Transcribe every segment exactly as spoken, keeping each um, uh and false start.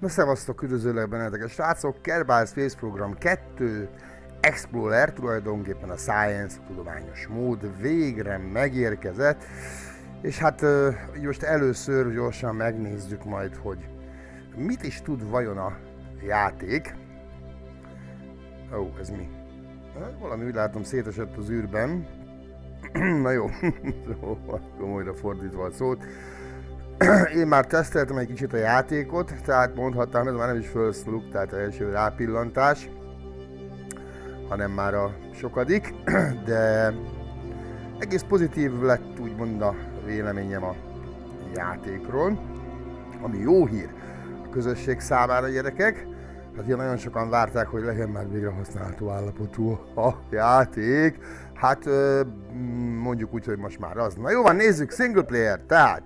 Na szevasztok, üdvözöllek benneteket, srácok! Kerbal Space Program kettő Explorer, tulajdonképpen a Science, a tudományos mód végre megérkezett. És hát így most először gyorsan megnézzük majd, hogy mit is tud vajon a játék. Ó, oh, ez mi? Valami úgy látom szétesett az űrben. Na jó, komolyra fordítva a szót. Én már teszteltem egy kicsit a játékot, tehát mondhatnám, ez már nem is first look, tehát első rápillantás, hanem már a sokadik, de egész pozitív lett úgymond a véleményem a játékról, ami jó hír a közösség számára, gyerekek. Hát ilyen nagyon sokan várták, hogy legyen már végre használható állapotú a játék. Hát mondjuk úgy, hogy most már az. Na jó van, nézzük, single player, tehát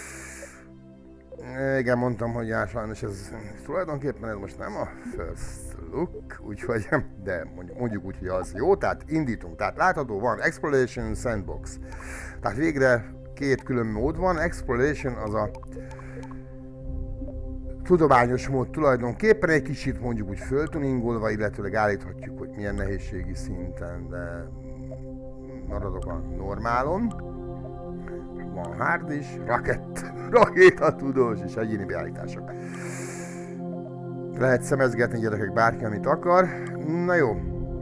igen, mondtam, hogy já, sajnos ez tulajdonképpen ez most nem a first look, úgyhogy, de mondjuk, mondjuk úgy, hogy az jó, tehát indítunk. Tehát látható van Exploration, Sandbox. Tehát végre két külön mód van. Exploration az a tudományos mód tulajdonképpen, egy kicsit mondjuk úgy föltuningolva, illetőleg állíthatjuk, hogy milyen nehézségi szinten, de maradok a normálon. Van hard is, raket, rakétatudós és egyéni beállítások. Lehet szemezgetni, gyerekek, bárki, amit akar. Na jó.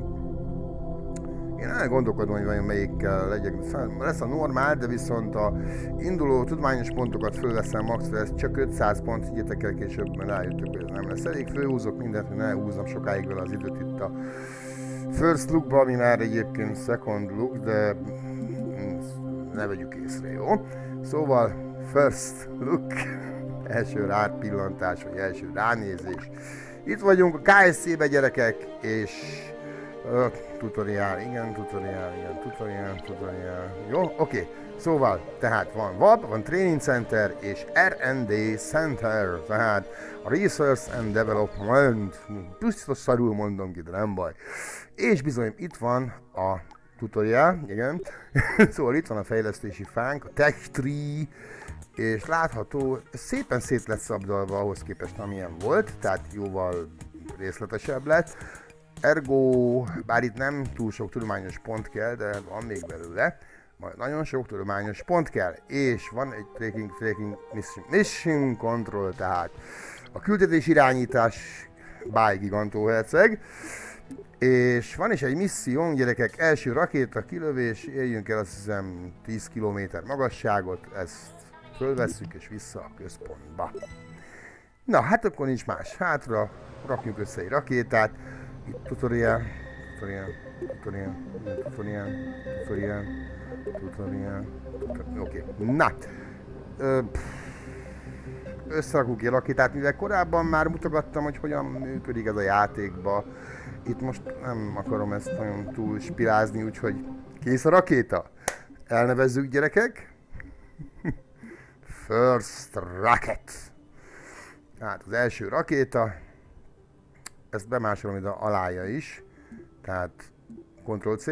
Én elgondolkodom, hogy vajon melyikkel legyek. Lesz a normál, de viszont a induló tudományos pontokat fölveszem maxra, ez csak ötszáz pont, higgyetek el, később, mert rájöttök, hogy ez nem lesz elég. Fölhúzok mindent, hogy ne húzzam sokáig vele az időt itt a first lookba, ami már egyébként second look, de ne vegyük észre, jó? Szóval first look, első rápillantás, vagy első ránézés. Itt vagyunk a ká es cé-be, gyerekek, és uh, tutoriál, igen, tutoriál, igen, tutoriál, tutoriál, jó? Oké, okay. Szóval, tehát van vé á pé, van Training Center és er and dé Center, tehát a Research and Development, biztos szarul mondom ki, de nem baj. És bizony, itt van a tutoriál, igen. Szóval itt van a fejlesztési fánk, a Tech Tree, és látható, szépen szét lett szabdalva ahhoz képest, amilyen volt, tehát jóval részletesebb lett. Ergo, bár itt nem túl sok tudományos pont kell, de van még belőle, majd nagyon sok tudományos pont kell, és van egy tracking, tracking mission, mission control, tehát a küldetés irányítás by Gigantóherceg. És van is egy misszión, gyerekek, első rakéta kilövés, éljünk el azt hiszem tíz kilométer magasságot, ezt fölvesszük és vissza a központba. Na, hát akkor nincs más hátra, rakjuk össze egy rakétát, itt tutorial, tutorial, tutorial, tutorial, tutorial, tutorial, tutorial, oké, okay. Na, Ö, összerakunk egy rakétát, mivel korábban már mutogattam, hogy hogyan működik ez a játékba. Itt most nem akarom ezt nagyon túl spirázni, úgyhogy kész a rakéta. Elnevezzük, gyerekek. First rocket. Tehát az első rakéta. Ezt bemásolom ide alája is. Tehát Ctrl C.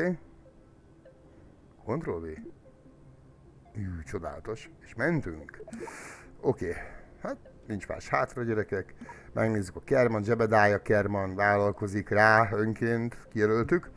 Ctrl V. Ű, csodálatos. És mentünk. Oké. Okay. Hát nincs más hátra, gyerekek. Megnézzük a Kerman, Jebediah Kerman vállalkozik rá önként, kijelöltük.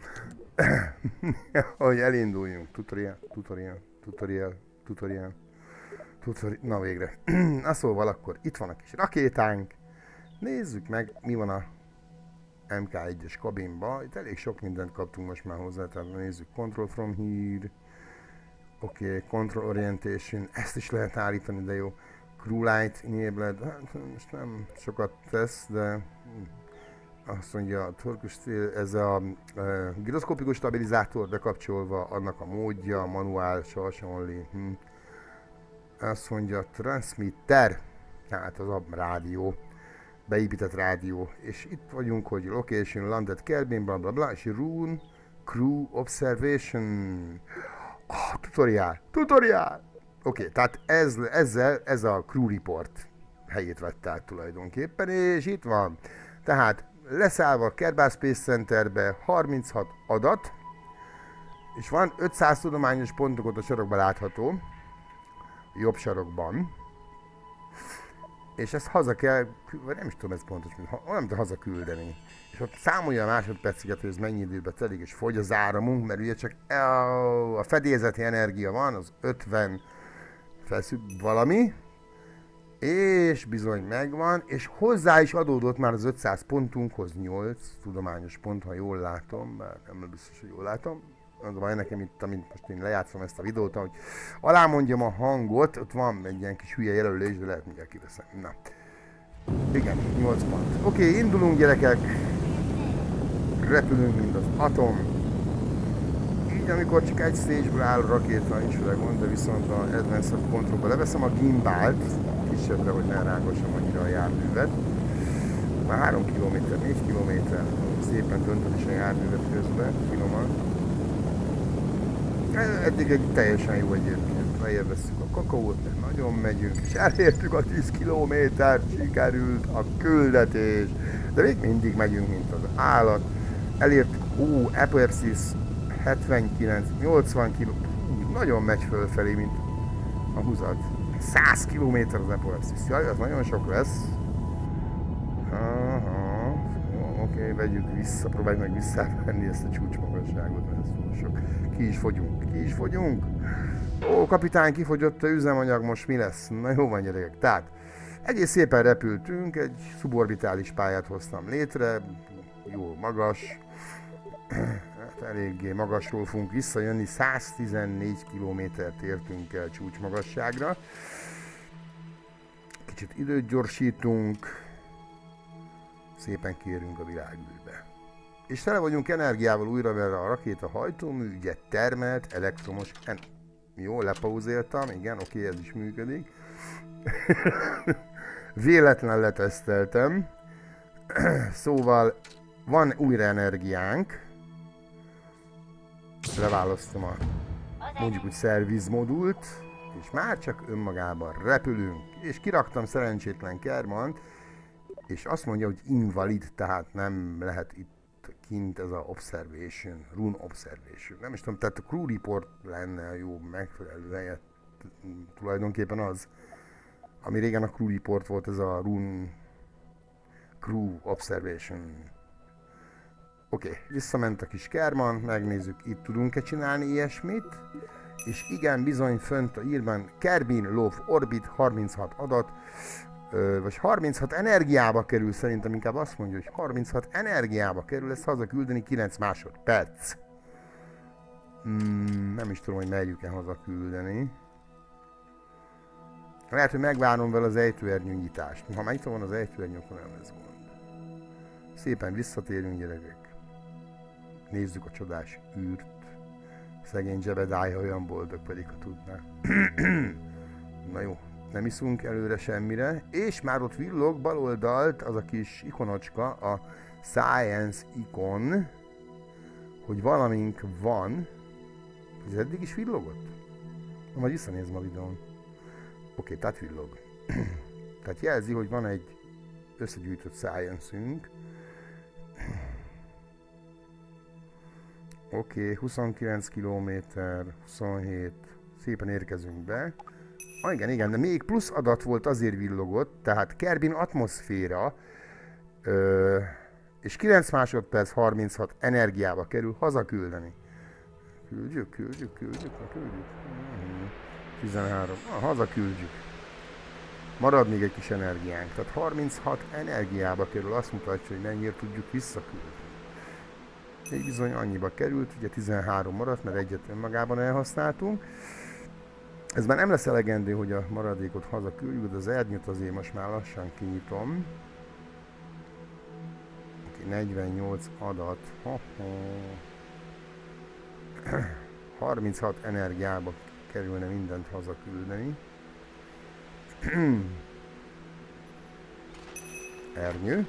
Hogy elinduljunk. Tutorial, tutorial, tutorial, tutorial, tutorial. Na végre. Na szóval akkor itt van a kis rakétánk. Nézzük meg, mi van a em ká egyes kabinba. Itt elég sok mindent kaptunk most már hozzá, tehát nézzük. Control from here. Oké, okay, control orientation. Ezt is lehet állítani, de jó. Crew light enabled, hát most nem sokat tesz, de azt mondja, a torkus, ez a e, giroszkópikus stabilizátor bekapcsolva, annak a módja, manuál, source only. Hm. Azt mondja, transmitter, hát az a rádió, beépített rádió, és itt vagyunk, hogy location, landed cabin, bla bla bla, és rune, crew observation, oh, tutorial, tutorial! Oké, okay, tehát ez, ezzel, ez a crew report helyét vette át tulajdonképpen, és itt van. Tehát leszállva a Kerbal Space Centerbe harminchat adat, és van ötszáz tudományos pontok, ott a sarokban látható, jobb sarokban. és ezt haza kell, vagy nem is tudom ez pontos, olyan, mint haza küldeni. És ott számolja a másodperceket, hogy ez mennyi időbe telik, és fogy az áramunk, mert ugye csak a fedélzeti energia van, az ötven feszük valami, és bizony megvan, és hozzá is adódott már az ötszáz pontunkhoz nyolc tudományos pont, ha jól látom, bár nem biztos, hogy jól látom. Az a baj nekem itt, amint most én lejátszom ezt a videót, hogy alámondjam a hangot, ott van egy ilyen kis hülye jelölés, de lehet mindjárt kiveszem. Na. Igen, nyolc pont. Oké, okay, indulunk gyerekek. Repülünk, mint az atom. Így, amikor csak egy stage-ből áll a rakéta, nincs vele gond, de viszont a Advanced Controlba leveszem a gimbalt, kisebbre, hogy ne rágossam annyira a járművet. Már három kilométer, négy kilométer, szépen döntöm is a járművet közben, finoman. Eddig egy teljesen jó egyébként, leérvesszük a kakaót, mert nagyon megyünk, és elértük a tíz kilométert, sikerült a küldetés, de még mindig megyünk, mint az állat. Elértük, ó, Apoapsis hetvenkilenc, nyolcvan km, nagyon megy fölfelé, mint a húzat. száz kilométer az Apoapsis, jaj, az nagyon sok lesz. Aha, oké, okay, vegyük vissza, próbáljuk meg visszavenni ezt a csúcsmagasságot, mert ez túl sok. Ki is fogyunk, ki is fogyunk. Ó, kapitány, kifogyott a üzemanyag, most mi lesz? Na jó van, gyerekek. Tehát, egész szépen repültünk, egy szuborbitális pályát hoztam létre, jó magas, hát eléggé magasról fogunk visszajönni, száztizennégy kilométert értünk el csúcsmagasságra. Kicsit időt gyorsítunk, szépen kérünk a világűrbe. És tele vagyunk energiával újra, mert a rakéta hajtómű ugye termelt elektromos en... Jó, lepauzéltam, igen, oké, ez is működik. Véletlen leteszteltem. Szóval van újra energiánk. Leválasztom a mondjuk úgy szervizmodult, és már csak önmagában repülünk. És kiraktam szerencsétlen Kermant, és azt mondja, hogy invalid, tehát nem lehet itt kint ez a observation, rune observation. Nem is tudom, tehát a crew report lenne jó megfelelő helyet, tulajdonképpen az, ami régen a crew report volt, ez a rune crew observation. Oké, okay, visszament a kis Kerman, megnézzük, itt tudunk-e csinálni ilyesmit, és igen, bizony fönt a írban Kerbin Love Orbit harminchat adat, Ö, vagy harminchat energiába kerül, szerintem inkább azt mondja, hogy harminchat energiába kerül, ezt hazaküldeni kilenc másodperc. Hmm, nem is tudom, hogy merjük-e hazaküldeni. Lehet, hogy megvárom vele az ejtőernyő nyitást. Ha már nyitva van az ejtőernyő, akkor nem lesz gond. Szépen visszatérünk, gyerekek. Nézzük a csodás űrt. Szegény Jebediah olyan boldog, pedig ha tudná. Na jó. Nem iszunk előre semmire, és már ott villog bal oldalt az a kis ikonocska, a Science ikon, hogy valamink van. Ez eddig is villogott? Na, majd visszanézem a videón. Oké, tehát villog. Tehát jelzi, hogy van egy összegyűjtött Science-ünk. Oké, huszonkilenc kilométer, huszonhét, szépen érkezünk be. Ah, igen, igen, de még plusz adat volt, azért villogott, tehát Kerbin atmoszféra, ö, és kilenc másodperc harminchat energiába kerül hazaküldeni. Küldjük, küldjük, küldjük, ha küldjük. tizenhárom, ah, hazaküldjük. Marad még egy kis energiánk, tehát harminchat energiába kerül, azt mutatja, hogy mennyire tudjuk visszaküldeni. Még bizony annyiba került, ugye tizenhárom maradt, mert egyet önmagában elhasználtunk. Ez már nem lesz elegendő, hogy a maradékot hazaküldjük, de az ernyőt azért most már lassan kinyitom. Oké, negyvennyolc adat. harminchat energiába kerülne mindent hazaküldeni. Ernyő.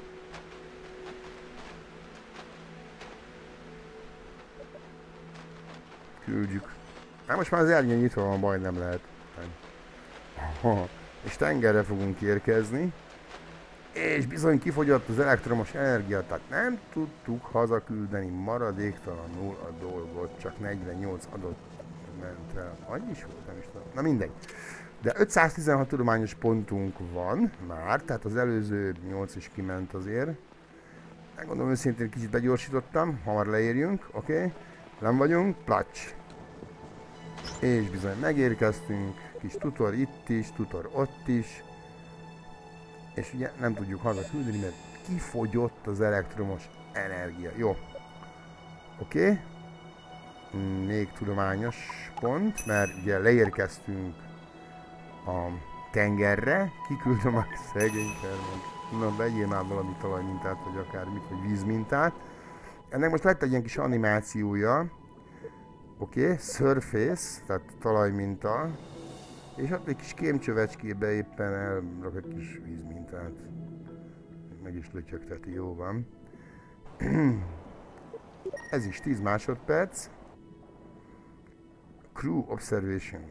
Küldjük. Hát most már az ernyő nyitva van, baj nem lehet. Ha, és tengerre fogunk érkezni. És bizony kifogyott az elektromos energia, tehát nem tudtuk hazaküldeni maradéktalanul a dolgot, csak negyvennyolc adott ment el. Annyi is volt, nem is tudom. Na mindegy. De ötszáztizenhat tudományos pontunk van már, tehát az előző nyolc is kiment azért. Megmondom őszintén, kicsit begyorsítottam, hamar leérjünk, oké. Okay. Nem vagyunk, placs. És bizony megérkeztünk, kis tutor itt is, tutor ott is. És ugye nem tudjuk haza küldeni, mert kifogyott az elektromos energia. Jó. Oké. Okay. Még tudományos pont, mert ugye leérkeztünk a tengerre. Kiküldöm a szegény Kermont. Na, vegyél már valami talajmintát, vagy akármit, vagy vízmintát. Ennek most lett egy ilyen kis animációja. Oké, okay. Surface, tehát talajminta. És ott egy kis kémcsövecskébe éppen elrak egy kis vízmintát. Meg is lötyögteti, jó van. Ez is tíz másodperc. Crew Observation.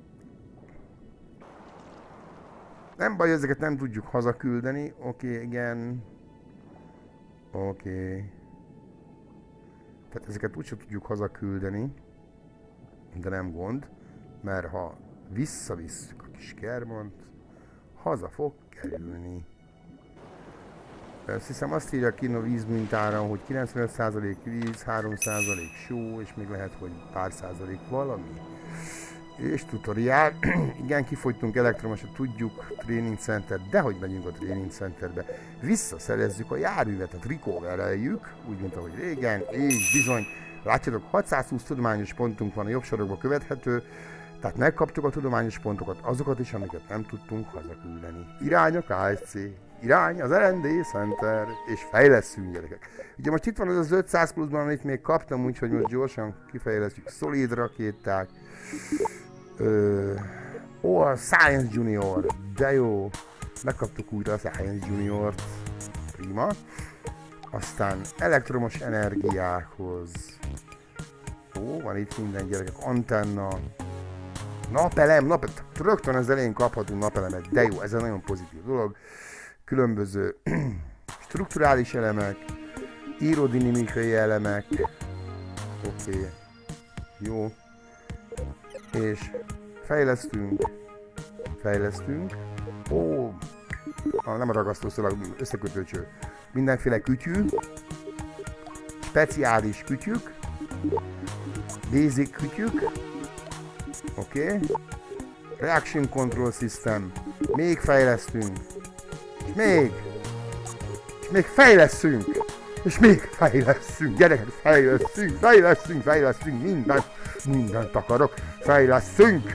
Nem baj, ezeket nem tudjuk hazaküldeni. Oké, okay, igen. Oké. Okay. Tehát ezeket úgyse tudjuk hazaküldeni. De nem gond. Mert ha visszavisszük a kis Kermont, haza fog kerülni. Azt hiszem azt írja ki a vízmintára, hogy kilencvenöt százalék víz, három százalék só, és még lehet, hogy pár százalék valami. És tutoriál. Igen, kifogytunk elektromosat, tudjuk, Training Center, de hogy megyünk a Training Centerbe. Visszaszerezzük a járművet, a recovereljük, úgy, mint ahogy régen, és bizony, látjátok, hatszázhúsz tudományos pontunk van a jobb sorokba követhető, tehát megkaptuk a tudományos pontokat, azokat is, amiket nem tudtunk hazaküldeni. Irány a ká es cé, irány az er en dé Center, és fejlesszünk, gyerekek. Ugye most itt van az az ötszáz pluszban, amit még kaptam, úgyhogy most gyorsan kifejlesztjük. Solid rakéták. Ö, ó, a Science Junior, de jó. Megkaptuk újra a Science Juniort. Prima. Aztán elektromos energiához. Ó, van itt minden, gyerekek. Antenna. Napelem, napelem. Rögtön az elején kaphatunk napelemet, de jó, ez egy nagyon pozitív dolog. Különböző strukturális elemek, aerodinamikai elemek. Oké. Okay. Jó. És fejlesztünk. Fejlesztünk. Ó, ah, nem a ragasztószalag, összekötőcső. Mindenféle kütyű. Speciális kütyük. Basic kütyük. Oké. Okay. Reaction Control System. Még fejlesztünk. És még. És még fejleszünk. És még fejleszünk. Gyerekek, fejleszünk. Fejleszünk, fejleszünk. Mindent. Mindent akarok. Fejleszünk.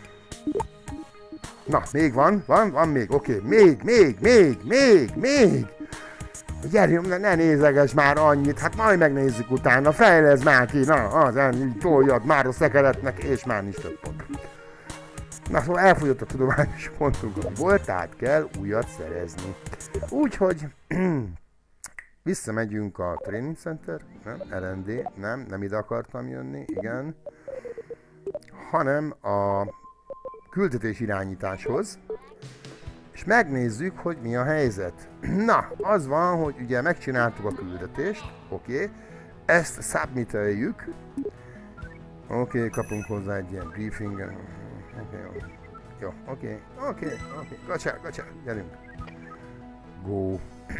Na, még van. Van, van még. Oké. Okay. Még, még, még, még, még. Gyerjünk, ne, ne nézeges már annyit. Hát majd megnézzük utána. Fejlesz már ki. Na, az, toljad már a szekeretnek, és már nincs több pont. Na, szóval elfogyott a tudományos pontunk, ami volt, tehát kell újat szerezni. Úgyhogy visszamegyünk a Training Center, nem, er en dé, nem, nem ide akartam jönni, igen, hanem a küldetés irányításhoz, és megnézzük, hogy mi a helyzet. Na, az van, hogy ugye megcsináltuk a küldetést, oké, okay. Ezt submiteljük, oké, okay, kapunk hozzá egy ilyen briefinget. Oké, okay, jó, oké, oké, oké, gacsá, gacsá, gyerünk. Go.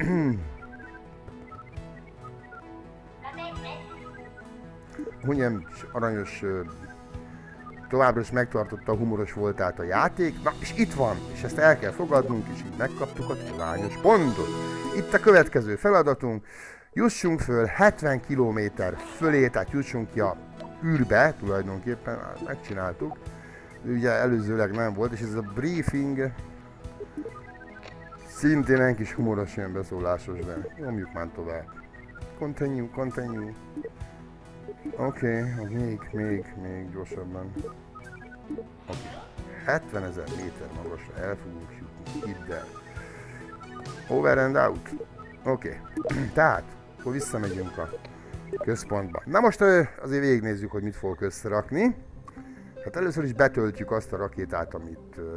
Ugye aranyos, továbbra is megtartotta a humoros voltát a játék, na és itt van, és ezt el kell fogadnunk, és így megkaptuk a tudományos pontot. Itt a következő feladatunk, jussunk föl hetven kilométer fölé, tehát jussunk ki a űrbe, tulajdonképpen megcsináltuk. Ugye előzőleg nem volt, és ez a briefing szintén egy kis humoros ilyen beszólásos, de nyomjuk már tovább. Continue, continue. Oké, okay, még, még, még gyorsabban. Oké. Okay. hetvenezer méter magasra el fogunk jutni, hidd el. Over and out. Oké. Okay. Tehát, akkor visszamegyünk a központba. Na most azért végignézzük, hogy mit fogok összerakni. Hát először is betöltjük azt a rakétát, amit uh,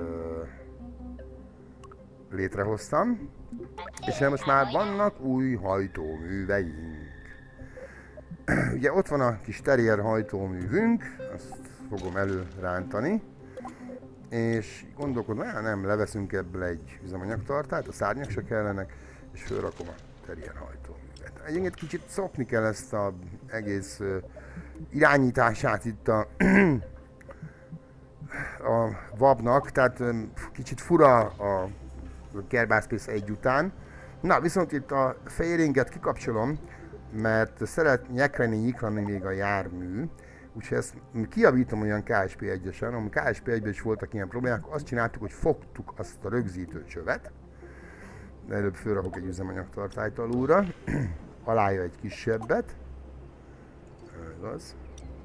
létrehoztam. És most már vannak új hajtóműveink. Ugye ott van a kis Terrier hajtóművünk, azt fogom előrántani. és gondolkodom, hát nem, leveszünk ebből egy üzemanyagtartályt, a szárnyak se kellenek, és fölrakom a terrier hajtóművet. Egyébként kicsit szokni kell ezt az egész uh, irányítását itt a, a vabnak, tehát um, kicsit fura a Kerbal Space egy után. Na, viszont itt a fairinget kikapcsolom, mert szeret nyekreni, nyikrani még a jármű, úgyhogy ezt kijavítom olyan ká es pé egyesen, ami ká es pé egyben is voltak ilyen problémák, azt csináltuk, hogy fogtuk azt a rögzítő csövet, de előbb fölrakok egy üzemanyagtartályt alulra, alája egy kisebbet, igaz,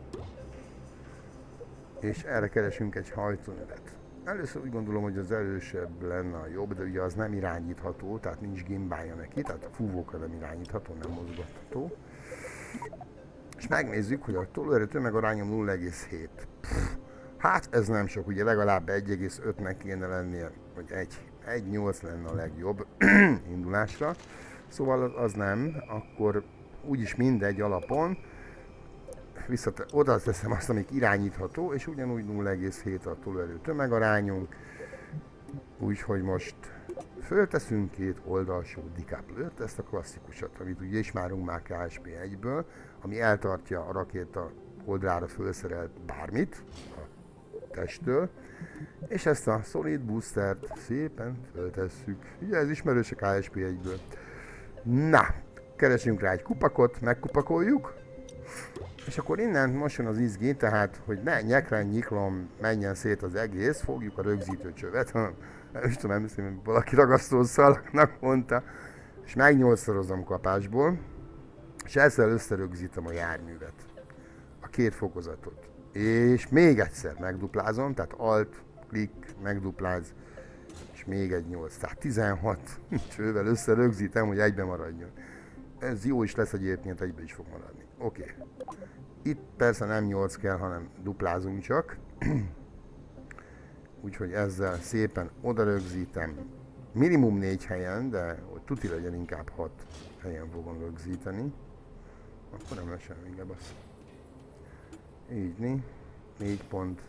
és erre keresünk egy hajtóművet. Először úgy gondolom, hogy az erősebb lenne a jobb, de ugye az nem irányítható, tehát nincs gimbálja neki, tehát a fúvókra nem irányítható, nem mozgatható. És megnézzük, hogy a tolóerő tömegarányom nulla egész hét. Hát ez nem sok, ugye legalább egy egész ötnek kéne lennie, vagy egy egész nyolc lenne a legjobb indulásra. Szóval az, az nem, akkor úgyis mindegy alapon, visszat, oda teszem azt, amik irányítható, és ugyanúgy nulla egész hét a tolóerő tömegarányunk, úgyhogy most fölteszünk két oldalsó decoupler-t, ezt a klasszikusat, amit ugye ismerünk már ká es pé egyből, ami eltartja a rakéta oldalra felszerelt bármit a testtől, és ezt a Solid Boostert szépen föltesszük. Ugye ez ismerős a ká es pé egyből. Na, keresünk rá egy kupakot, megkupakoljuk, és akkor innen most jön az izgi, tehát, hogy ne nyekren, nyiklom, menjen szét az egész, fogjuk a rögzítő csövet, nem is tudom, nem hiszem, valaki ragasztószalaknak mondta, és megnyolcszorozom kapásból, és ezzel összerögzítem a járművet, a két fokozatot. És még egyszer megduplázom, tehát alt, klik, megdupláz, és még egy nyolc, tehát tizenhat csővel összerögzítem, hogy egyben maradjon. Ez jó is lesz egyébként, egyben is fog maradni. Oké. Okay. Itt persze nem nyolc kell, hanem duplázunk csak. Úgyhogy ezzel szépen oda rögzítem. Minimum négy helyen, de hogy tuti legyen, inkább hat helyen fogom rögzíteni. Akkor nem lesz semmi, gebasz. Így, né? négy pont.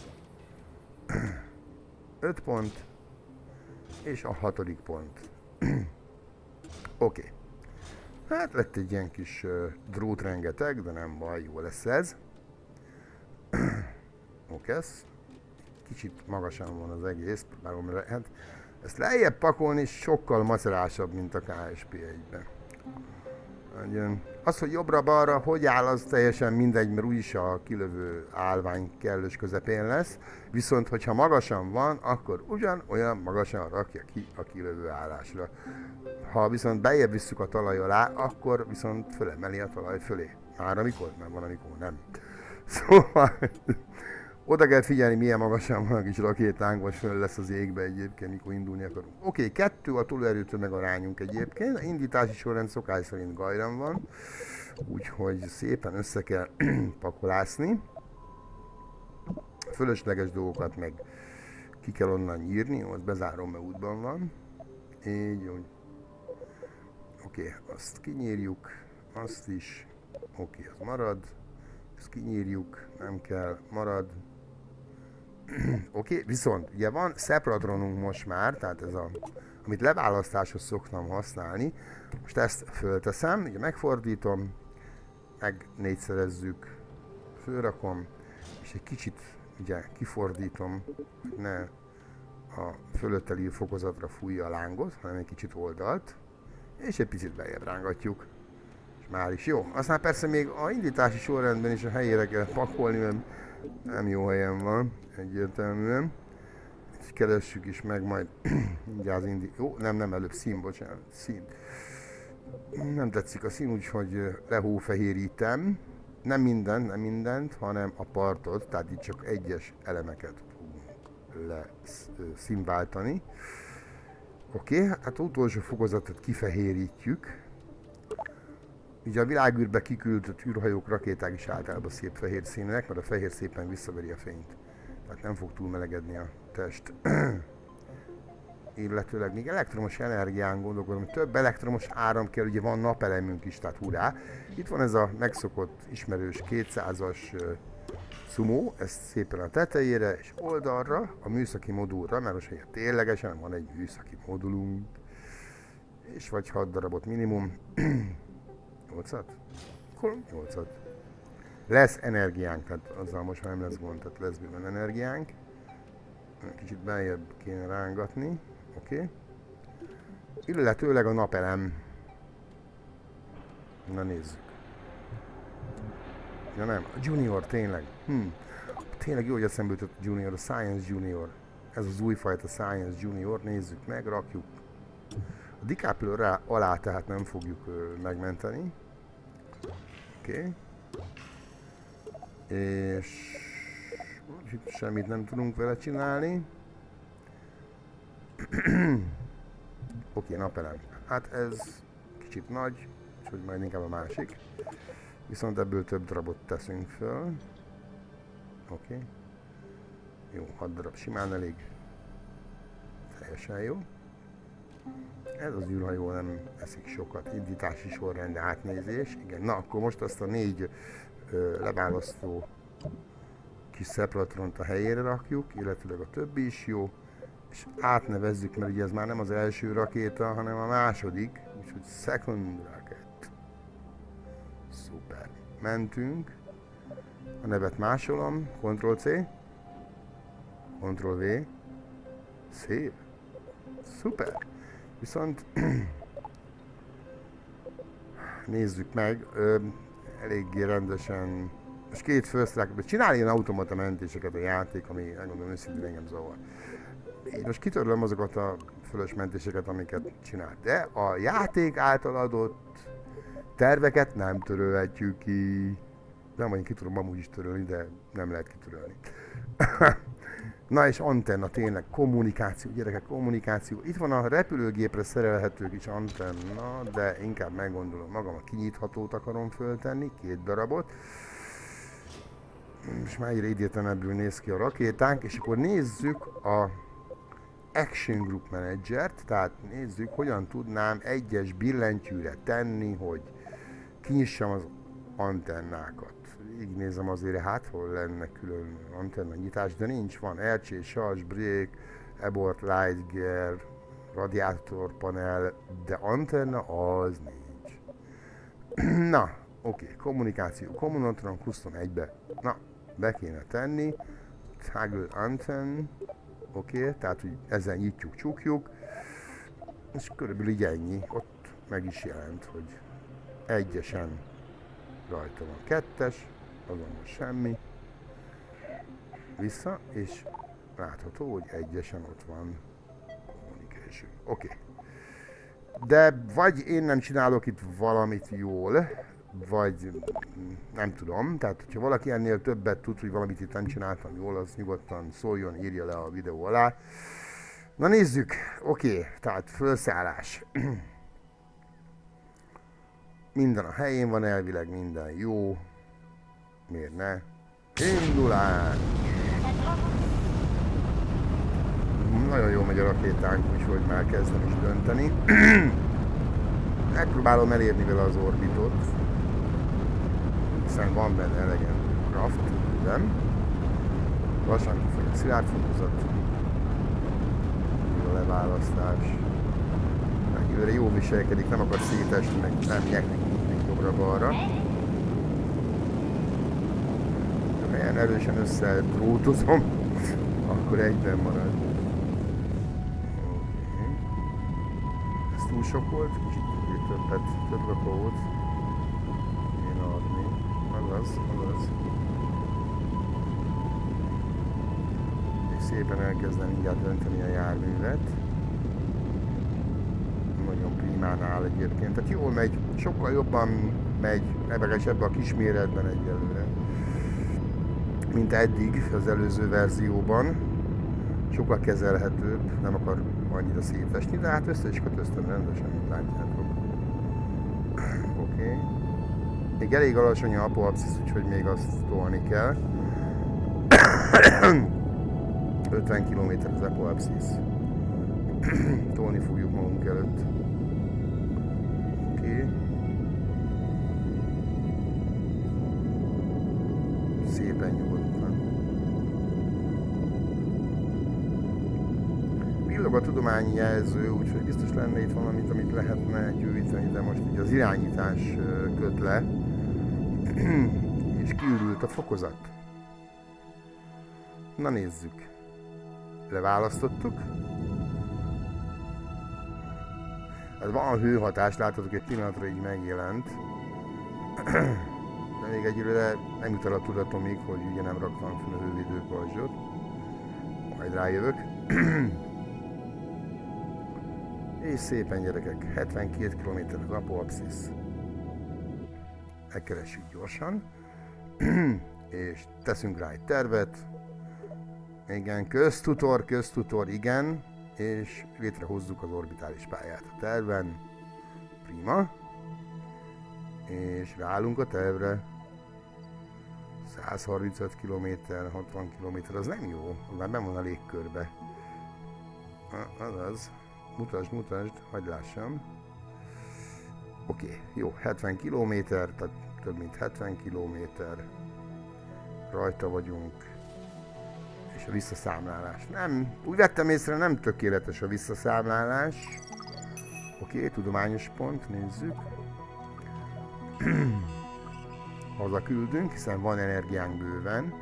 öt pont. És a hatodik pont. Oké. Okay. Hát lett egy ilyen kis uh, drót rengeteg, de nem baj, jó lesz ez. Oké, ez. Kicsit magasan van az egész, próbálom lehet. Ezt lejjebb pakolni sokkal macerásabb, mint a ká es pé egyben. Az, hogy jobbra-balra, hogy áll, az teljesen mindegy, mert úgyis a kilövő állvány kellős közepén lesz. Viszont, hogyha magasan van, akkor ugyanolyan magasan rakja ki a kilövő állásra. Ha viszont bejjebb visszük a talaj alá, akkor viszont fölemeli a talaj fölé. Már amikor? Mert van, amikor nem. Szóval oda kell figyelni, milyen magasan van a kis rakétánk, vagy föl lesz az égbe egyébként, mikor indulni akarunk. Oké, okay, kettő a tolóerőtömeg arányunk egyébként, a indítási sorrend szokás szerint gajran van, úgyhogy szépen össze kell pakolászni. Fölösleges dolgokat meg ki kell onnan nyírni, ott bezárom, mert útban van. Így, úgy. Oké, okay, azt kinyírjuk, azt is, oké, okay, az marad. Ezt kinyírjuk, nem kell, marad. Oké, okay, viszont ugye van Sepratronunk most már, tehát ez a, amit leválasztáshoz szoktam használni. Most ezt fölteszem, ugye megfordítom, meg négyszerezzük, fölrakom, és egy kicsit ugye kifordítom, hogy ne a fölötte lévő fokozatra fújja a lángot, hanem egy kicsit oldalt, és egy picit beljebb rángatjuk. Már is jó. Aztán persze még a indítási sorrendben is a helyére kell pakolni, mert nem jó helyen van, egyértelműen. Ezt keressük is meg majd mindjárt az indi... Jó, nem, nem, előbb szín, bocsánat, szín. Nem tetszik a szín, úgyhogy lehófehérítem. Nem mindent, nem mindent, hanem a partot, tehát itt csak egyes elemeket fogunk leszínváltani. Oké, okay, hát az utolsó fokozatot kifehérítjük. Ugye a világűrbe kiküldött űrhajók, rakéták is általában szép fehér színek, mert a fehér szépen visszaveri a fényt. Tehát nem fog túlmelegedni a test. Illetőleg még elektromos energián gondolkodom, hogy több elektromos áram kell, ugye van napelemünk is, tehát hurrá. Itt van ez a megszokott, ismerős kétszázas Sumo, ezt szépen a tetejére és oldalra, a műszaki modulra, mert most ugye ténylegesen van egy műszaki modulunk, és vagy hat darabot minimum. nyolcat? nyolcat. Lesz energiánk, tehát azzal most már nem lesz gond, tehát lesz bőven energiánk. Kicsit beljebb kéne rángatni, oké. Okay. Illetőleg a napelem. Na nézzük. Ja nem, a Junior tényleg. Hm. Tényleg jó, hogy eszembe jutott a Junior, a Science Junior. Ez az újfajta Science Junior, nézzük meg, rakjuk. A Decaplő rá alá, tehát nem fogjuk ö, megmenteni. Oké. Okay. És itt semmit nem tudunk vele csinálni. Oké, okay, napelem. Hát ez kicsit nagy, úgyhogy majd inkább a másik. Viszont ebből több darabot teszünk föl. Oké. Okay. Jó, hat darab simán elég. Teljesen jó. Ez az űrhajó nem eszik sokat. Indítási sorrend, átnézés. Igen, na akkor most azt a négy ö, leválasztó kis szepratront a helyére rakjuk, illetőleg a többi is jó. És átnevezzük, mert ugye ez már nem az első rakéta, hanem a második. Úgyhogy second rocket. Szuper. Mentünk. A nevet másolom. control C. control V. Szép. Szuper. Viszont nézzük meg. Ö, eléggé rendesen. Most két fősztrákot. Csinálj ilyen automata mentéseket a játék, ami megmondom őszintén engem zavar. Én most kitörlöm azokat a fölös mentéseket, amiket csinál. De a játék által adott terveket nem törölhetjük ki. Nem, hogy ki tudom amúgy is törölni, de nem lehet kitörölni. Na és antenna, tényleg, kommunikáció, gyerekek, kommunikáció. Itt van a repülőgépre szerelhető kis antenna, de inkább meggondolom magam, a kinyithatót akarom föltenni, két darabot. És már egyre idétlenebbül néz ki a rakétánk, és akkor nézzük a Action Group Manager-t, tehát nézzük, hogyan tudnám egyes billentyűre tenni, hogy kinyissam az antennákat. Így nézem azért, hát hol lenne külön antenna nyitás, de nincs, van er cé, charge break, abort light gear, radiátor panel, de antenna az nincs. Na, oké, okay. Kommunikáció, Communotron Custom egybe, na, be kéne tenni, toggle antenn, oké, okay, tehát hogy ezzel nyitjuk, csukjuk, és körülbelül így ennyi, ott meg is jelent, hogy egyesen rajta van, kettes, azon most semmi, vissza, és látható, hogy egyesen ott van communication. Oké. Okay. De vagy én nem csinálok itt valamit jól, vagy nem tudom, tehát hogyha valaki ennél többet tud, hogy valamit itt nem csináltam jól, az nyugodtan szóljon, írja le a videó alá. Na nézzük, oké, okay, tehát felszállás. Minden a helyén van, elvileg minden jó. Miért ne? Indulás! Nagyon jó megy a rakétánk, úgyhogy már kezdem is dönteni. Megpróbálom elérni vele az orbitot, hiszen van benne elegendő craft, nem? Lassan kifogy a szilárd fokozat. Jó a leválasztás. Egyelőre jól viselkedik, nem akar szétesni, meg nem nyekni jobbra-balra. Ha ilyen erősen összedrótozom, akkor egyben marad. Okay. Ez túl sok volt, kicsit többet, több rakót kéne adni. Azaz, azaz. És szépen elkezdem mindjárt dönteni a járművet. Nagyon primán áll egyébként. Tehát jól megy, sokkal jobban megy, legalábbis ebben a kisméretben egyelőre, mint eddig az előző verzióban. Sokkal kezelhetőbb, nem akar annyira szétesni, de hát össze is kötöztem rendesen, mint látjátok. Oké. Okay. Még elég alacsony a apoapszis, úgyhogy még azt tolni kell. ötven kilométer az apoapszis. Tolni fogjuk magunk előtt. Oké. Okay. Szépen nyugodtan. villog a tudományi jelző, úgyhogy biztos lenne itt valamit, amit lehetne gyűjteni, de most így az irányítás köt le, és kiürült a fokozat. Na nézzük. Leválasztottuk. Ez van hőhatás, láthatok, egy pillanatra így megjelent. De még egyre nem jut el a tudatomig, hogy ugye nem raktam fel a hővédőpajzsot. Majd rájövök. És szépen gyerekek, hetvenkét kilométer az Apoapsis. Megkeressük gyorsan. És teszünk rá egy tervet. Igen, köztutor, köztutor, igen. És létrehozzuk az orbitális pályát a terven. Prima. És ráállunk a tervre. százharmincöt kilométer, hatvan kilométer, az nem jó, már benn van a légkörbe. Azaz, mutasd, mutasd, hagyd lássam. Oké, okay, jó, hetven kilométer, tehát több mint hetven kilométer. Rajta vagyunk. És a visszaszámlálás. Nem, úgy vettem észre, nem tökéletes a visszaszámlálás. Oké, okay, tudományos pont, nézzük. Haza küldünk, hiszen van energiánk bőven.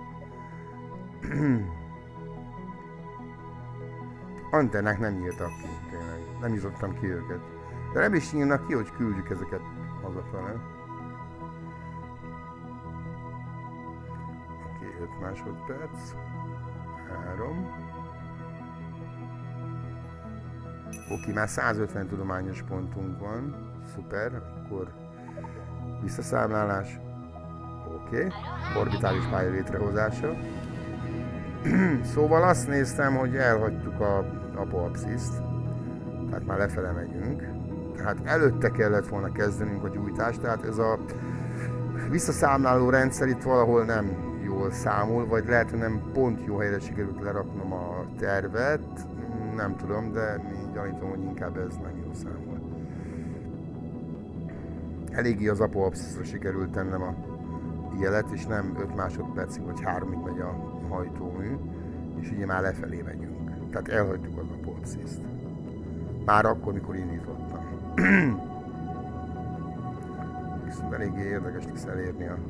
Antennák nem nyíltak ki, tényleg. Nem nyitottam ki őket. De nem is nyílnak ki, hogy küldjük ezeket hazafele. Oké, okay, öt másodperc. három. Oké, okay, már százötven tudományos pontunk van. Szuper, akkor visszaszámlálás. Oké, okay. Orbitális pálya létrehozása. Szóval azt néztem, hogy elhagytuk a Apoapsist, tehát már lefele megyünk. Tehát előtte kellett volna kezdenünk a gyújtást, tehát ez a visszaszámláló rendszer itt valahol nem jól számol, vagy lehet, hogy nem pont jó helyre sikerült leraknom a tervet, nem tudom, de én gyanítom, hogy inkább ez nem jó számol. Eléggé az Apoapsisra sikerült tennem a jelet, és nem öt másodpercig vagy háromig megy a hajtómű, és ugye már lefelé megyünk. Tehát elhagytuk az Apoapsist. Már akkor, mikor indítottam. Viszont eléggé érdekes lesz elérni a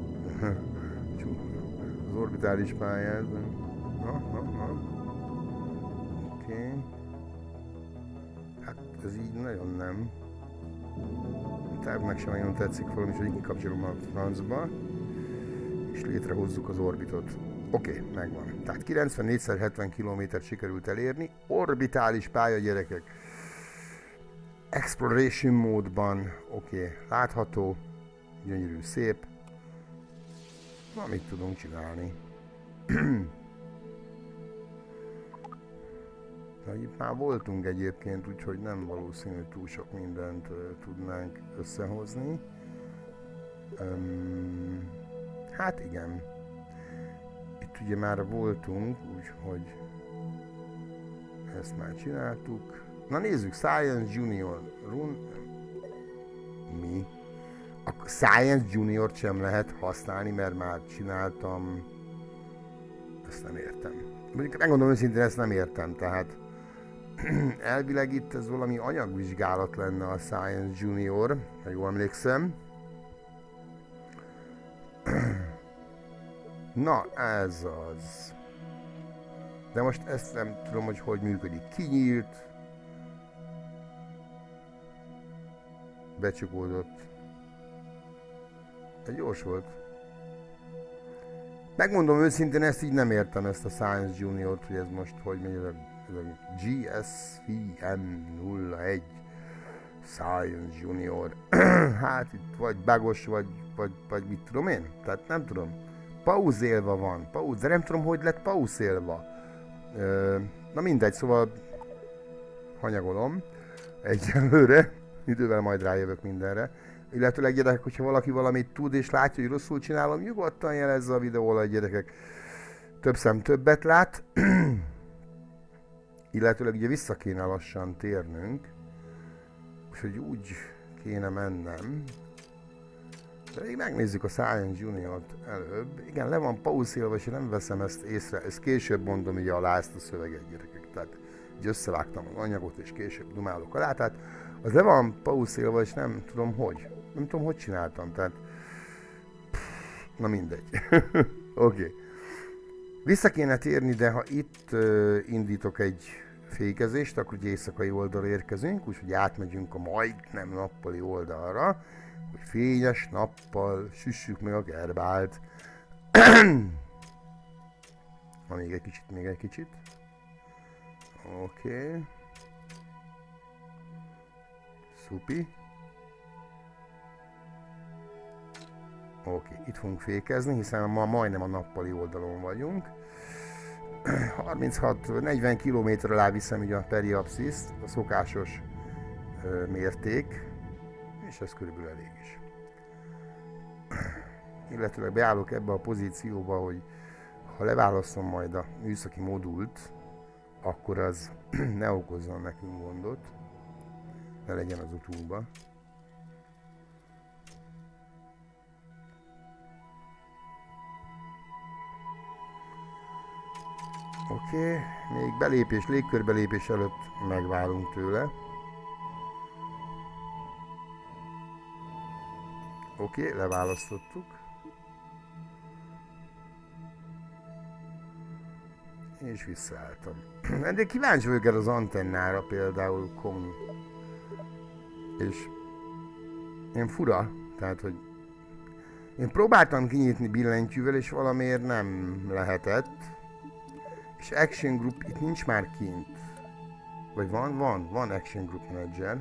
az orbitális pályát. Na, na, na. Oké. Okay. Hát ez így nagyon nem. A tervnek sem nagyon tetszik valami, és így kikapcsolom a francba, és létrehozzuk az orbitot. Oké, okay, megvan. Tehát kilencvennégyszer hetven kilométert sikerült elérni. Orbitális pálya, gyerekek. Exploration módban. Oké, okay. Látható. Gyönyörű, szép. Na, mit tudunk csinálni? Na, itt már voltunk egyébként, úgyhogy nem valószínű, hogy túl sok mindent uh, tudnánk összehozni. Um, hát igen. Itt ugye már voltunk, úgyhogy ezt már csináltuk. Na nézzük, Science Junior Run. Mi? A Science Junior-t sem lehet használni, mert már csináltam. Ezt nem értem. Mondjuk megmondom őszintén, ezt nem értem, tehát elvileg itt ez valami anyagvizsgálat lenne a Science Junior, ha jól emlékszem. Na, ez az. De most ezt nem tudom, hogy hogy működik. Kinyílt. Becsukódott. De gyors volt. Megmondom őszintén, ezt így nem értem, ezt a Science Junior-t, hogy ez most hogy megy, ez a, ez a G S V M nulla egy Science Junior. Hát itt vagy bagos, vagy, vagy, vagy mit tudom én? Tehát nem tudom. Pauzélva van, pauz, de nem tudom, hogy lett pauzélva. Na mindegy, szóval hanyagolom egyelőre, idővel majd rájövök mindenre. Illetőleg gyerekek, hogyha valaki valamit tud és látja, hogy rosszul csinálom, nyugodtan jelezze a videó alatt, gyerekek. Több szem többet lát. Illetőleg ugye vissza kéne lassan térnünk. Úgyhogy úgy kéne mennem. De még megnézzük a Science Junior-t előbb. Igen, le van pauzélva, és nem veszem ezt észre. Ezt később mondom ugye alá ezt a szöveget, gyerekek. Tehát így összevágtam az anyagot, és később dumálok alá, tehát az le van pauzélva, és nem tudom hogy. Nem tudom, hogy csináltam, tehát... Na mindegy. Oké. Okay. Vissza kéne térni, de ha itt uh, indítok egy fékezést, akkor ugye éjszakai oldalra érkezünk, úgyhogy átmegyünk a majdnem nappali oldalra, hogy fényes nappal süssük meg a Kerbált. Na még egy kicsit, még egy kicsit. Oké. Okay. Szupi. Oké, okay, itt fogunk fékezni, hiszen ma majdnem a nappali oldalon vagyunk. harminchat-negyven kilométer alá viszem ugye a periapsziszt, a szokásos ö, mérték, és ez körülbelül elég is. Illetőleg beállok ebbe a pozícióba, hogy ha leválasztom majd a műszaki modult, akkor az ne okozzon nekünk gondot, ne legyen az utóba. Oké, okay. Még belépés, légkörbelépés előtt megválunk tőle. Oké, okay, leválasztottuk. És visszaálltam. De kíváncsi vagyok az antennára például kommu. És én fura, tehát hogy én próbáltam kinyitni billentyűvel, és valamiért nem lehetett. És Action Group itt nincs már kint. Vagy van? Van. Van Action Group Manager.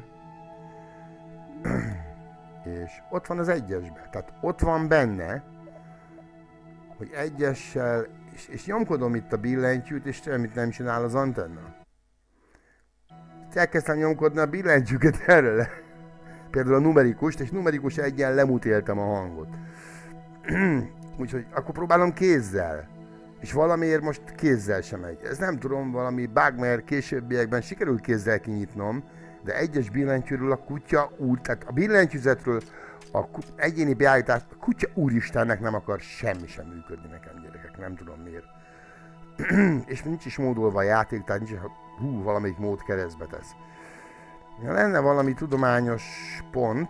És ott van az egyesbe. Tehát ott van benne, hogy egyessel, és, és nyomkodom itt a billentyűt, és semmit nem csinál az antenna. Elkezdtem nyomkodni a billentyűket erre. Például a numerikust, és numerikus egyen lemutéltem a hangot. Úgyhogy akkor próbálom kézzel. És valamiért most kézzel sem megy. Ez nem tudom, valami bug, mert későbbiekben sikerült kézzel kinyitnom, de egyes billentyűről a kutya úr, tehát a billentyűzetről a kut, egyéni beállítás, a kutya úristennek nem akar semmi sem működni nekem, gyerekek, nem tudom miért. És nincs is módolva a játék, tehát nincs, hú, valamelyik mód keresztbe tesz. Ja, lenne valami tudományos pont,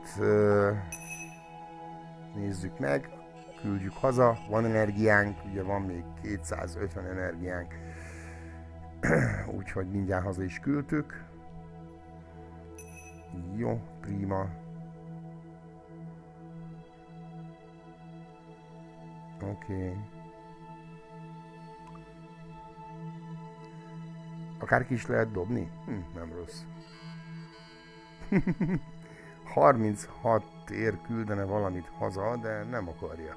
nézzük meg. Küldjük haza, van energiánk, ugye van még kétszázötven energiánk, úgyhogy mindjárt haza is küldtük. Jó, prima. Oké. Okay. Akár ki is lehet dobni? Hm, nem rossz. harminchat ér küldene valamit haza, de nem akarja.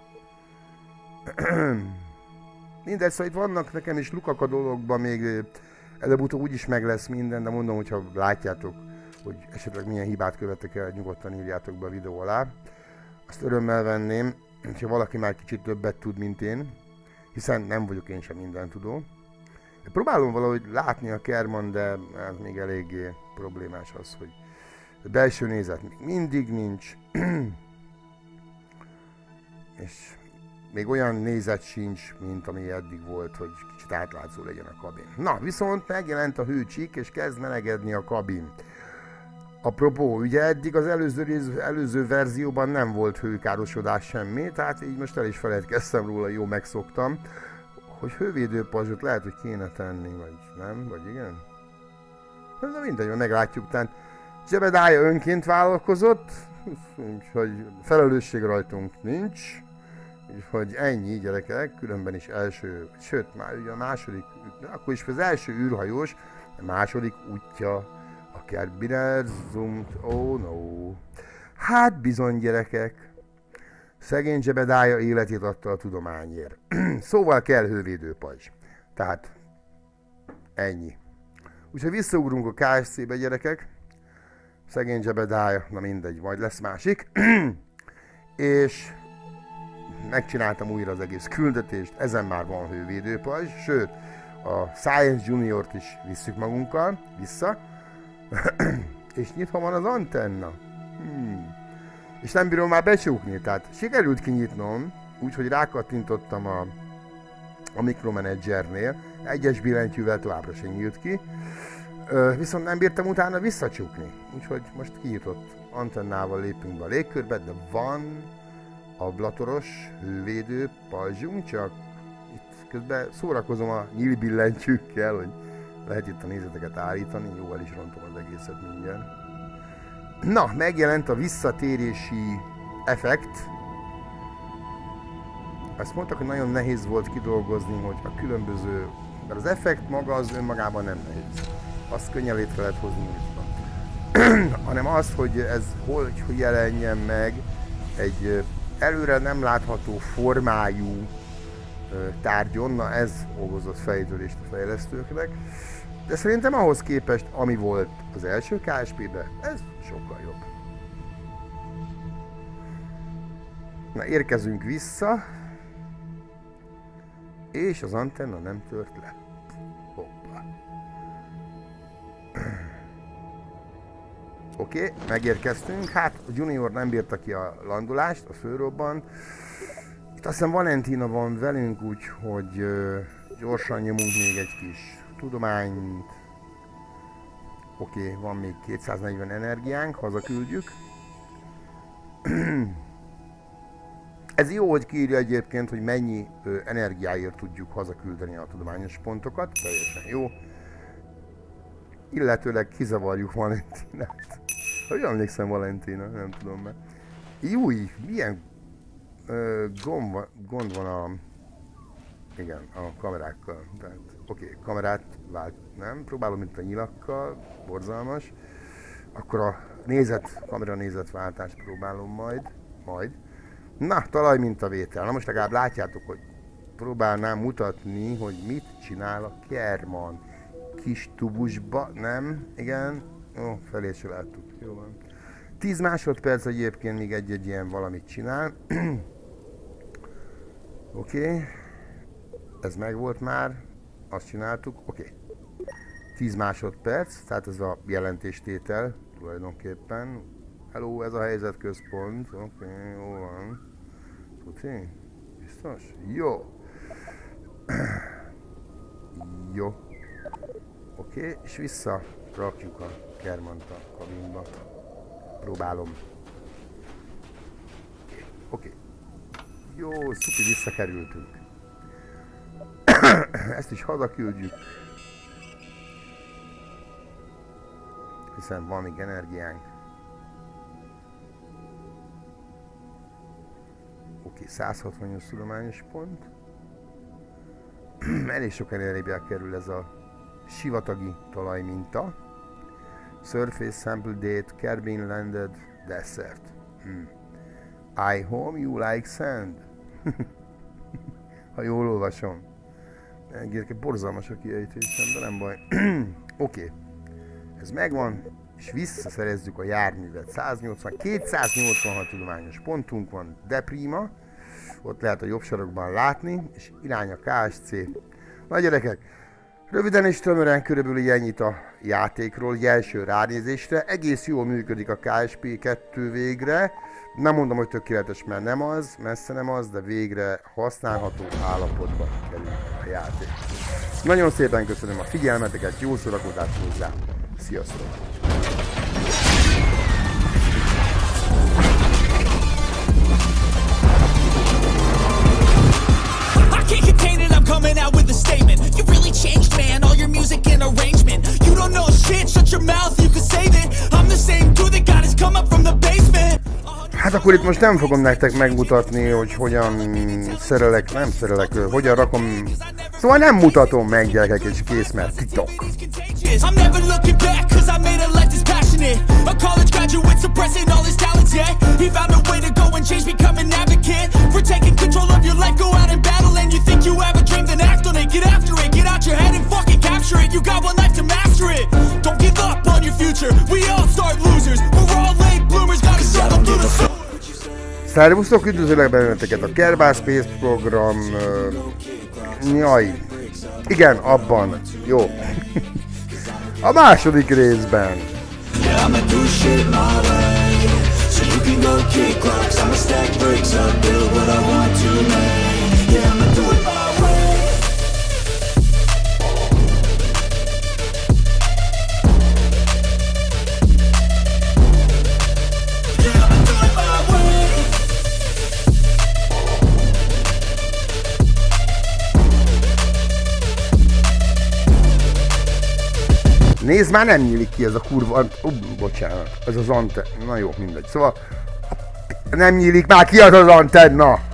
Mindegy, szóval itt vannak nekem is lukak a dologban, még előbb-utóbb úgyis meg lesz minden, de mondom, hogyha látjátok, hogy esetleg milyen hibát követtek el, nyugodtan írjátok be a videó alá. Azt örömmel venném, hogyha valaki már kicsit többet tud, mint én, hiszen nem vagyok én sem mindentudó. Próbálom valahogy látni a Kerman, de ez még eléggé problémás az, hogy a belső nézet még mindig nincs, és még olyan nézet sincs, mint ami eddig volt, hogy kicsit átlátszó legyen a kabin. Na, viszont megjelent a hőcsík, és kezd melegedni a kabin. Apropó, ugye eddig az előző, előző verzióban nem volt hőkárosodás semmi, tehát így most el is feledkeztem róla, jó megszoktam, hogy hővédőpajzsot lehet, hogy kéne tenni, vagy nem, vagy igen? De mindegy, meglátjuk, tehát Jebedája önként vállalkozott, úgyhogy felelősség rajtunk nincs, úgyhogy ennyi gyerekek, különben is első, sőt már ugye a második, akkor is az első űrhajós, a második útja a Kerbinerzum, oh no. Hát bizony gyerekek, szegény Jebedája életét adta a tudományért. Szóval kell hővédőpajzs. Tehát ennyi. Úgyhogy visszaugrunk a ká es cé-be gyerekek. Szegény Jebedája, na mindegy, majd lesz másik. És megcsináltam újra az egész küldetést, ezen már van hővédőpajzs, sőt, a Science Juniort is visszük magunkkal, vissza. És nyitva van az antenna. Hmm. És nem bírom már becsukni, tehát sikerült kinyitnom, úgyhogy rákattintottam a, a mikromanagernél, egyes billentyűvel továbbra sem nyílt ki. Ö, viszont nem bírtam utána visszacsukni, úgyhogy most kinyitott antennával lépünk be a légkörbe, de van ablatoros hővédő pajzsunk, csak itt közben szórakozom a nyílbillentyűkkel, hogy lehet itt a nézeteket állítani, jó, el is rontom az egészet mindjárt. Na, megjelent a visszatérési effekt. Azt mondtak, hogy nagyon nehéz volt kidolgozni, hogy a különböző... mert az effekt maga az önmagában nem nehéz. Azt könnyen létre lehet hozni, hanem az, hogy ez hol hogy jelenjen meg egy előre nem látható formájú tárgyon, na ez okozott fejtörést a fejlesztőknek. De szerintem ahhoz képest, ami volt az első ká es pé-ben, ez sokkal jobb. Na, érkezünk vissza, és az antenna nem tört le. Hoppá. Oké, okay, megérkeztünk. Hát a Junior nem bírta ki a landolást, a fölrobbant. Itt azt hiszem Valentina van velünk, úgyhogy uh, gyorsan nyomunk még egy kis tudományt. Oké, okay, van még kétszáznegyven energiánk, hazaküldjük. Ez jó, hogy kiírja egyébként, hogy mennyi ö, energiáért tudjuk hazaküldeni a tudományos pontokat, teljesen jó. Illetőleg kizavarjuk Valentinát. Hogy emlékszem Valentina, nem tudom meg. Júj, milyen ö, gond, gond van a... igen, a kamerákkal. Tehát, oké, okay, kamerát vált, nem? Próbálom mint a nyilakkal, borzalmas. Akkor a nézet, kamera nézetváltást próbálom majd, majd. Na, talajmintavétel. Na most legalább látjátok, hogy próbálnám mutatni, hogy mit csinál a Kerman. Kis tubusba, nem? Igen? Ó, felét se láttuk. Jó van. tíz másodperc egyébként még egy-egy ilyen valamit csinál. Oké. Okay. Ez megvolt már. Azt csináltuk. Oké. Okay. tíz másodperc, tehát ez a jelentéstétel tulajdonképpen. Hello, ez a helyzetközpont. Oké, okay, jó van. Tuti? Biztos? Jó. Jó. Oké, okay, és vissza rakjuk a Kermant a kabinba. Próbálom. Oké. Okay. Jó, szupi, visszakerültünk. Ezt is hazaküldjük. Hiszen van még energiánk. Oké, okay, száz hatvannyolc tudományos pont. Elég sok energiába kerül ez a sivatagi talajminta. Surface sample date, cabin landed, desert. Hmm. I home you like sand. Ha jól olvasom. Engedjék, borzalmas a kiejtésem, de nem baj. Oké. Okay. Ez megvan, és visszaszerezzük a járművet. száznyolcvan, kétszáznyolcvanhat tudományos pontunk van, de prima. Ott lehet a jobb sarokban látni, és irány a ká es cé. Na gyerekek, röviden és tömören körülbelül ennyit a játékról, első ránézésre. Egész jól működik a ká es pé kettő végre. Nem mondom, hogy tökéletes, mert nem az, messze nem az, de végre használható állapotban kerül a játék. Nagyon szépen köszönöm a figyelmeteket, jó szórakozást hozzá. Sziasztok! Coming out with a statement. You really changed, man. All your music and arrangement. You don't know shit. Shut your mouth. You can save it. I'm the same dude that got his come up from the basement. Hát akkor itt most nem fogom nektek megmutatni, hogy hogyan szerelek, nem szerelek, hogyan rakom... Szóval nem mutatom meg, gyerekek, és kész, mert titok. I'm never looking back, cause I made a life that's passionate. A college graduate suppressing all his talents, yeah. He found a way to go and change, become an advocate. For taking control of your life, go out and battle. And you think you have a dream, then act on it. Get after it, get out your head and fucking capture it. You got one life to master it. Don't give up on your future. We all start losers. We're all late bloomers, gotta struggle through the... Szervusztok, üdvözöllek benneteket a Kerbal Space program... Uh, jaj. Igen, abban. Jó. A második részben. Nézd, már nem nyílik ki ez a kurva... Uh, bocsánat, ez az antenna... Na jó, mindegy. Szóval... Nem nyílik már ki az az antenna!